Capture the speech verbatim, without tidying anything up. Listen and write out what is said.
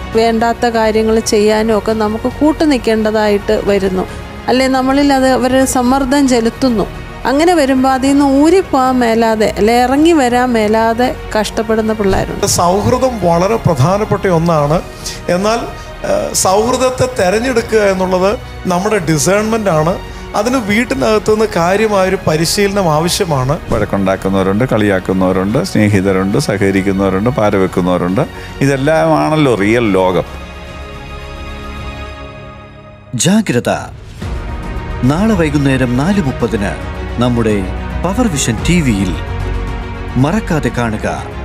വേണ്ടാത്ത കാര്യങ്ങൾ ചെയ്യാനും ഒക്കെ നമുക്ക് കൂട്ടു നിൽക്കേണ്ടതായിട്ട് വരുന്നു. അല്ലെ നമ്മളിൽ അത് അവർ സമ്മർദ്ദം ചെലുത്തുന്നു. അങ്ങനെ വരുമ്പോൾ അതിൽ നിന്ന് ഊരിപ്പോകാൻ മേലാതെ അല്ലെ ഇറങ്ങി വരാൻ മേലാതെ കഷ്ടപ്പെടുന്ന പിള്ളേരുണ്ട്. സൗഹൃദം വളരെ പ്രധാനപ്പെട്ട ഒന്നാണ്. എന്നാൽ സൗഹൃദത്തെ തിരഞ്ഞെടുക്കുക എന്നുള്ളത് നമ്മുടെ ഡിസേൺമെൻ്റ് ആണ്. അതിന് വീട്ടിനകത്തുനിന്ന് കാര്യമായൊരു പരിശീലനം ആവശ്യമാണ്. വഴക്കുണ്ടാക്കുന്നവരുണ്ട്, കളിയാക്കുന്നവരുണ്ട്, സ്നേഹിതരുണ്ട്, സഹകരിക്കുന്നവരുണ്ട്, പാരവെക്കുന്നവരുണ്ട്. ഇതെല്ലാമാണല്ലോ റിയൽ ലോകം. ജാഗ്രത. നാളെ വൈകുന്നേരം നാല് മുപ്പതിന് നമ്മുടെ പവർവിഷൻ ടി വിയിൽ മറക്കാതെ കാണുക.